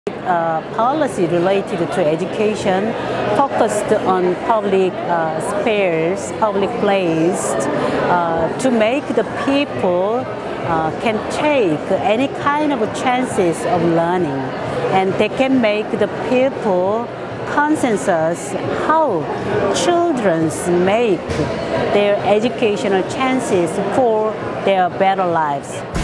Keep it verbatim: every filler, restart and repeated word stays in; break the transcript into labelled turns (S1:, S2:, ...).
S1: Uh, policy related to education focused on public uh, spares, public place, uh, to make the people uh, can take any kind of chances of learning, and they can make the people consensus how children make their educational chances for their better lives.